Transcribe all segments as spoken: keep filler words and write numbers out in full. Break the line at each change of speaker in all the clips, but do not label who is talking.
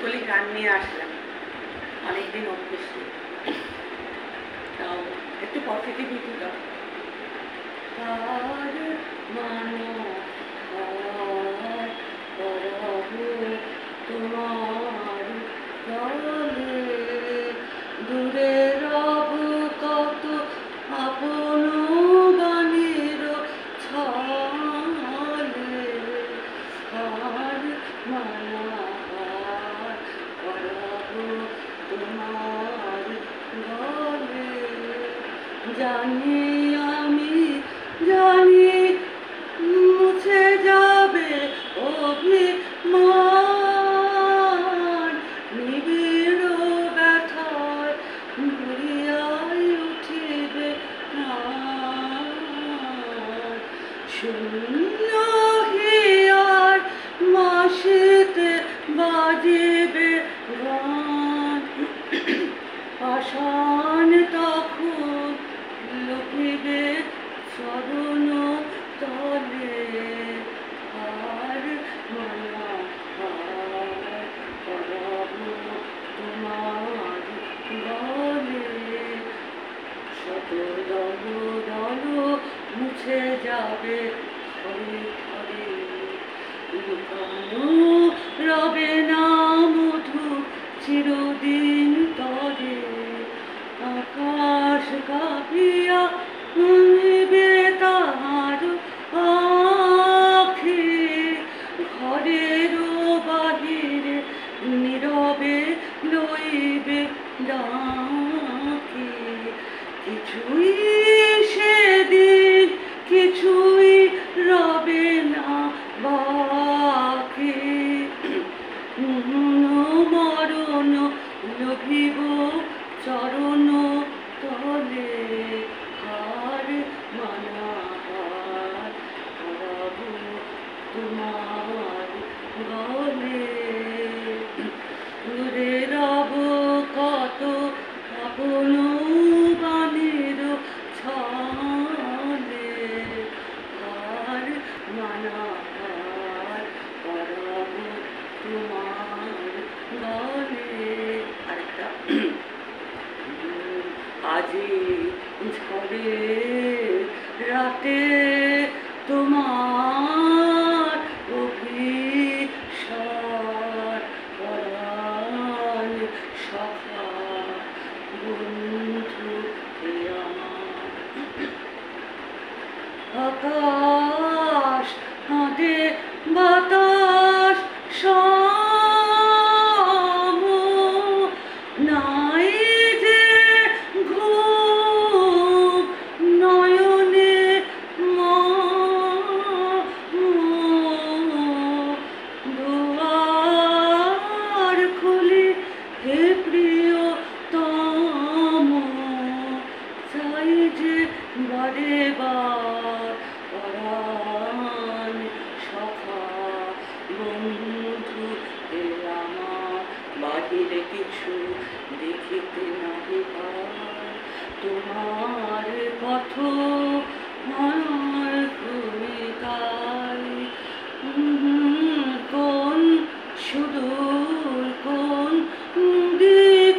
কলি গান নিয়ে আসলাম, অনেকদিন অভ্যেস নেই, তাও একটু পজিটিভিটি দাও। আর মানো তোমার গলে দূরে রব কত আপন গানের ছলে। আর মানা তোমার গলে জানি আমি জানি মুছে যাবে অভিমান, নিবিড় ব্যথায় ঘুরিয়াই উঠিবে না। শূন্য হিয়ার মাসিতে বাজিবে গান, পাষাণ তখন লুকিবে চরণ তলে। আর মানা করাবো তোমার গলে শত দল দল মুছে যাবে ঘরে ঘরে। লুকানো রবে না মধু চিরদিন তরে। আকাশ কাঁপিয়া নিবে তাহার আখি, ঘরের বাহিরে নীরবে লইবে ডাকি। কিছুই সেদিন কিছুই রবে না বাকি, মরণ লভিব চরণ তলে। আর মানা করাবো তোমার গলে দূরে রব কত আপন গানের ছলে। আর মানা করাবো তোমার গলে। আরেকটা আজি ঝড়ে রাতে তোমার অভিসার পরাণ সখা বন্ধু হে আমার। আকাশ কাঁদে বাতাস সম নাই যে ঘুম নয়নে দুয়ার খুলি হে প্রিয়তম, চাই যে বারে বার পরাণ সখা বন্ধু হে আমার। বাহিরে কিছু দেখিতে নাহি পায়, তোমার পথ আমার কবিতায়। কোন সুদূর কোন দিক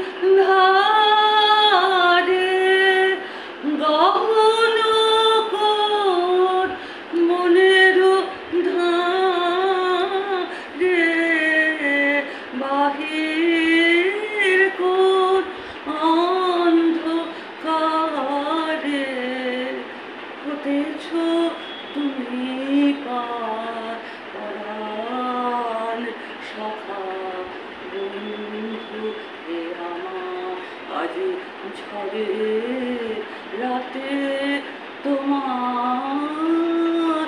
ধারে গহন কোন মনের ধারে, বাহির কোন অন্ধকারে হতেছ তুমি পার পরাণ সখা বন্ধু হে আমার। আজ ঝড়ে রাতে তোমার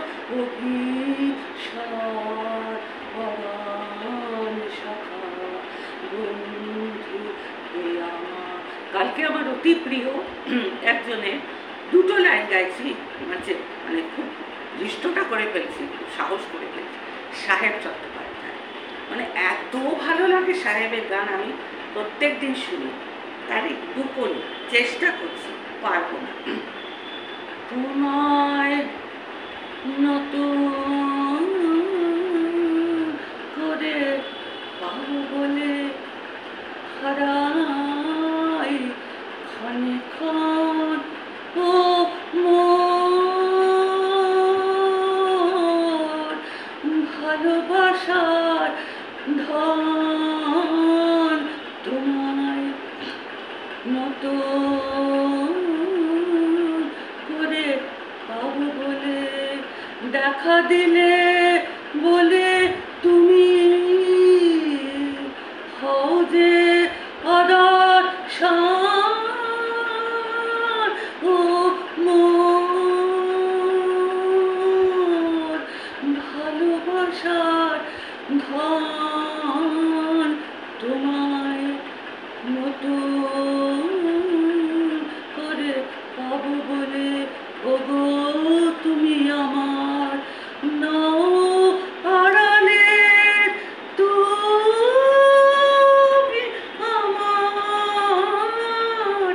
অভিসার পরাণ সখা বন্ধু হে আমার। কালকে আমার অতি প্রিয় একজনের দুটো লাইন গাইছি, মানে মানে খুব দৃষ্টটা করে ফেলছি, খুব সাহস করে ফেলছি। সাহেব চট্টোপাধ্যায়, মানে এত ভালো লাগে সাহেবের গান, আমি প্রত্যেক দিন শুনি, তারই দুপুর চেষ্টা করছি, পারবো না। তোমায় নতুন করে পাবো বলে হারাই ক্ষণে ক্ষণ ও মোর ভালোবাসার ধন তোমায় মতো করে পাবো বলে দেখা দিলে বলে তুমি হও যে আদর্শান ও মোর ভালোবাসার ধন তোমায় মতো করে পাবো বলে ওগো তুমি আমার নাও আড়ালে তুমি আমার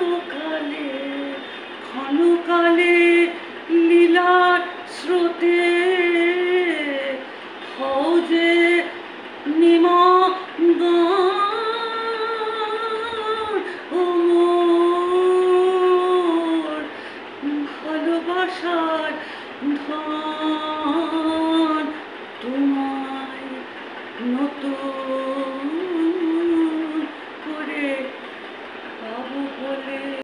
চিরকালে ক্ষণকালে লীলার স্রোতে